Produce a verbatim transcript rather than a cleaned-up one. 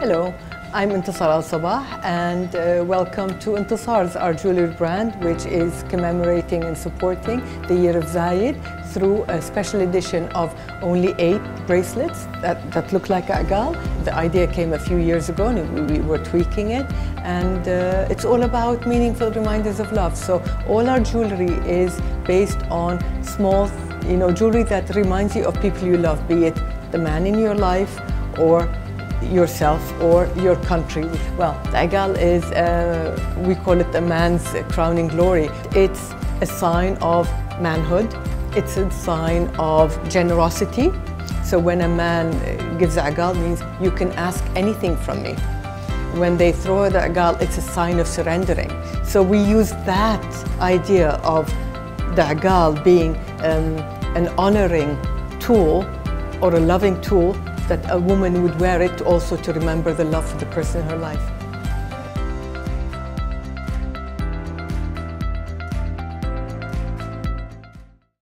Hello, I'm Intisars AlSabah and uh, welcome to Intisars, our jewelry brand, which is commemorating and supporting the Year of Zayed through a special edition of only eight bracelets that, that look like Aqqal. The idea came a few years ago and we, we were tweaking it, and uh, it's all about meaningful reminders of love. So all our jewelry is based on small, you know, jewelry that reminds you of people you love, be it the man in your life or yourself or your country. Well, the Aqqal is, uh, we call it a man's crowning glory. It's a sign of manhood. It's a sign of generosity. So when a man gives Aqqal, means you can ask anything from me. When they throw the Aqqal, it's a sign of surrendering. So we use that idea of the Aqqal being um, an honoring tool or a loving tool, that a woman would wear it also to remember the love for the person in her life.